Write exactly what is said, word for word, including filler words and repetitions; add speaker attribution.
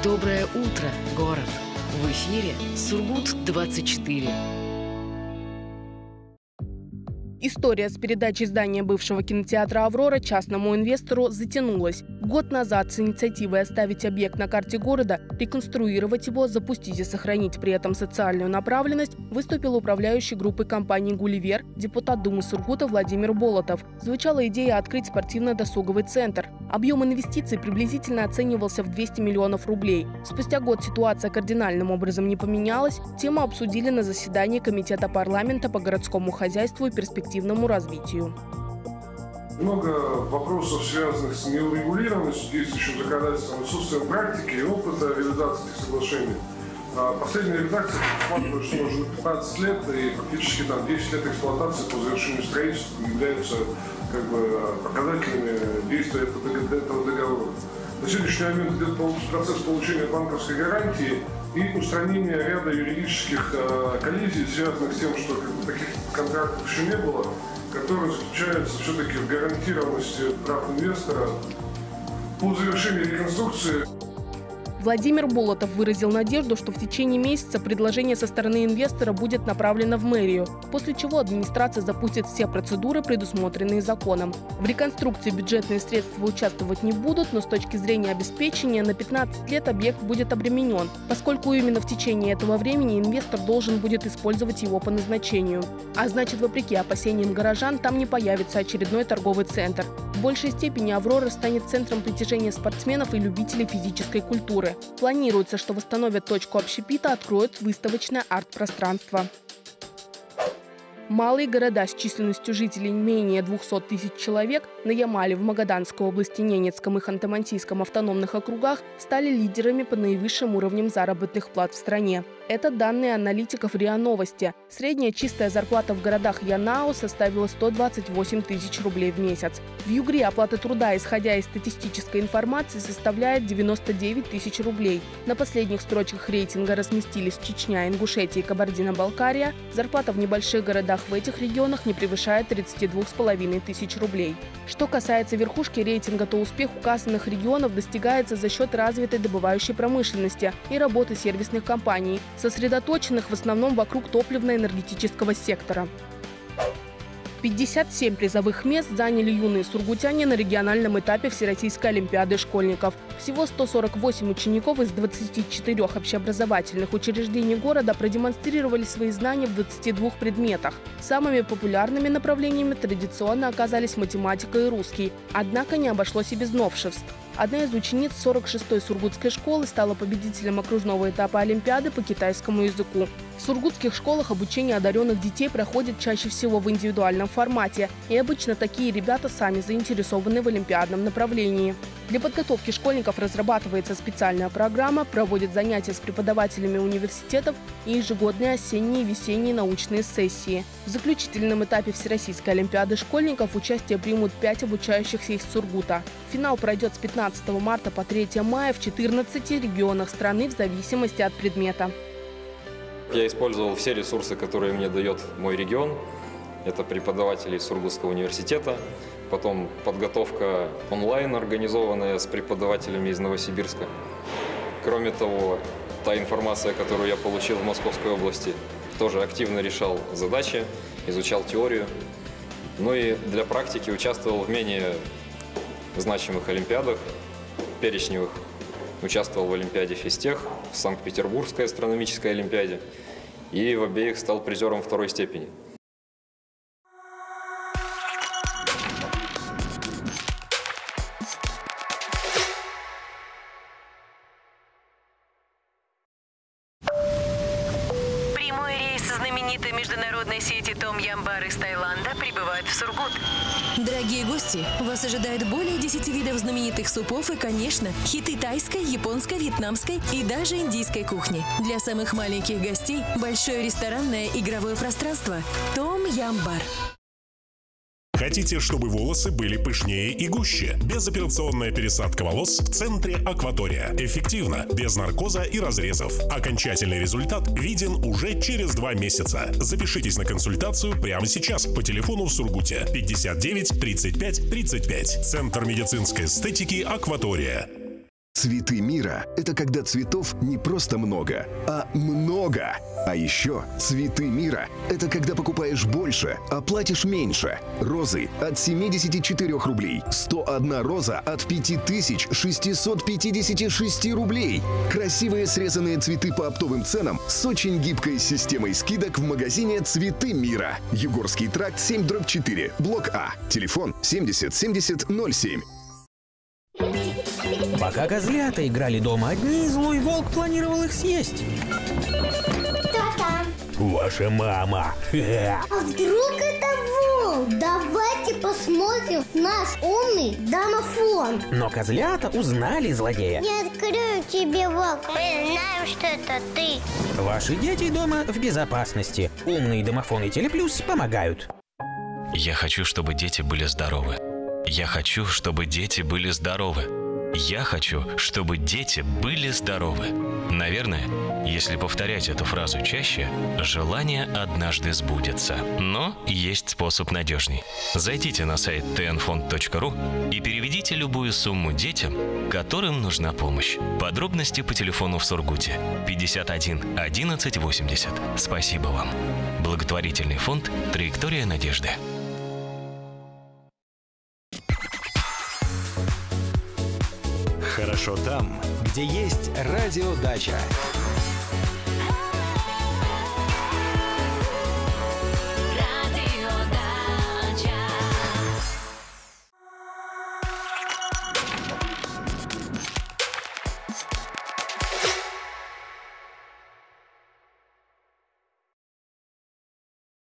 Speaker 1: Доброе утро, город! В эфире Сургут двадцать четыре.
Speaker 2: История с передачей здания бывшего кинотеатра «Аврора» частному инвестору затянулась. Год назад с инициативой оставить объект на карте города, реконструировать его, запустить и сохранить при этом социальную направленность выступил управляющий группой компании «Гулливер», депутат Думы Сургута Владимир Болотов. Звучала идея открыть спортивно-досуговый центр. Объем инвестиций приблизительно оценивался в двести миллионов рублей. Спустя год ситуация кардинальным образом не поменялась. Тему обсудили на заседании Комитета парламента по городскому хозяйству и перспективному развитию.
Speaker 3: Много вопросов, связанных с неурегулированностью действующим законодательством, отсутствием практики и опыта реализации этих соглашений. Последняя редакция предусматривает, что уже пятнадцать лет и практически там десять лет эксплуатации по завершению строительства являются как бы показателями действия этого договора. На сегодняшний момент идет процесс получения банковской гарантии и устранения ряда юридических коллизий, связанных с тем, что таких контрактов еще не было, которые заключаются все-таки в гарантированности прав инвестора по завершении реконструкции.
Speaker 2: Владимир Болотов выразил надежду, что в течение месяца предложение со стороны инвестора будет направлено в мэрию, после чего администрация запустит все процедуры, предусмотренные законом. В реконструкции бюджетные средства участвовать не будут, но с точки зрения обеспечения на пятнадцать лет объект будет обременен, поскольку именно в течение этого времени инвестор должен будет использовать его по назначению. А значит, вопреки опасениям горожан, там не появится очередной торговый центр. В большей степени «Аврора» станет центром притяжения спортсменов и любителей физической культуры. Планируется, что восстановят точку общепита, откроют выставочное арт-пространство. Малые города с численностью жителей менее двухсот тысяч человек на Ямале, в Магаданской области, Ненецком и Ханты-Мансийском автономных округах стали лидерами по наивысшим уровням заработных плат в стране. Это данные аналитиков РИА Новости. Средняя чистая зарплата в городах Янао составила сто двадцать восемь тысяч рублей в месяц. В Югре оплата труда, исходя из статистической информации, составляет девяносто девять тысяч рублей. На последних строчках рейтинга разместились Чечня, Ингушетия и Кабардино-Балкария. Зарплата в небольших городах в этих регионах не превышает тридцати двух с половиной тысяч рублей. Что касается верхушки рейтинга, то успех указанных регионов достигается за счет развитой добывающей промышленности и работы сервисных компаний, сосредоточенных в основном вокруг топливно-энергетического сектора. пятьдесят семь призовых мест заняли юные сургутяне на региональном этапе Всероссийской олимпиады школьников. Всего сто сорок восемь учеников из двадцати четырёх общеобразовательных учреждений города продемонстрировали свои знания в двадцати двух предметах. Самыми популярными направлениями традиционно оказались математика и русский, однако не обошлось и без новшеств. Одна из учениц сорок шестой сургутской школы стала победителем окружного этапа олимпиады по китайскому языку. В сургутских школах обучение одаренных детей проходит чаще всего в индивидуальном формате, и обычно такие ребята сами заинтересованы в олимпиадном направлении. Для подготовки школьников разрабатывается специальная программа, проводят занятия с преподавателями университетов и ежегодные осенние и весенние научные сессии. В заключительном этапе Всероссийской олимпиады школьников участие примут пять обучающихся из Сургута. Финал пройдет с пятнадцатого марта по третьего мая в четырнадцати регионах страны в зависимости от предмета.
Speaker 4: Я использовал все ресурсы, которые мне дает мой регион. Это преподаватели Сургутского университета, потом подготовка онлайн, организованная с преподавателями из Новосибирска. Кроме того, та информация, которую я получил в Московской области, тоже активно решал задачи, изучал теорию. Ну и для практики участвовал в менее значимых олимпиадах, перечневых. Участвовал в Олимпиаде Физтех, в Санкт-Петербургской астрономической олимпиаде и в обеих стал призером второй степени.
Speaker 5: Прямой рейс знаменитой международной сети Том Ям Бар из Таиланда прибывает в Сургут.
Speaker 6: Дорогие гости, вас ожидает более десяти видов знаменитых супов и, конечно, хиты тайской, японской, вьетнамской и даже индийской кухни. Для самых маленьких гостей большое ресторанное игровое пространство Том Ям Бар.
Speaker 7: Хотите, чтобы волосы были пышнее и гуще? Безоперационная пересадка волос в центре Акватория. Эффективно, без наркоза и разрезов. Окончательный результат виден уже через два месяца. Запишитесь на консультацию прямо сейчас по телефону в Сургуте пятьдесят девять тридцать пять тридцать пять. Центр медицинской эстетики Акватория.
Speaker 8: Цветы мира – это когда цветов не просто много, а много. А еще цветы мира – это когда покупаешь больше, а платишь меньше. Розы от семидесяти четырёх рублей. сто одна роза от пяти тысяч шестисот пятидесяти шести рублей. Красивые срезанные цветы по оптовым ценам с очень гибкой системой скидок в магазине «Цветы мира». Югорский тракт семь дробь четыре, блок А. Телефон семьдесят семьдесят ноль семь.
Speaker 9: Пока козлята играли дома одни, злой волк планировал их съесть.
Speaker 10: Та-та.
Speaker 9: Ваша мама.
Speaker 10: А вдруг это волк? Давайте посмотрим в наш умный домофон.
Speaker 9: Но козлята узнали злодея.
Speaker 10: Не открою тебе, волк. Мы знаем, что это ты.
Speaker 9: Ваши дети дома в безопасности. Умный домофон и Телеплюс помогают.
Speaker 11: Я хочу, чтобы дети были здоровы. Я хочу, чтобы дети были здоровы. Я хочу, чтобы дети были здоровы. Наверное, если повторять эту фразу чаще, желание однажды сбудется. Но есть способ надежней. Зайдите на сайт тэ эн фонд точка ру и переведите любую сумму детям, которым нужна помощь. Подробности по телефону в Сургуте пятьдесят один одиннадцать восемьдесят. Спасибо вам. Благотворительный фонд «Траектория надежды».
Speaker 12: Хорошо там, где есть радиодача.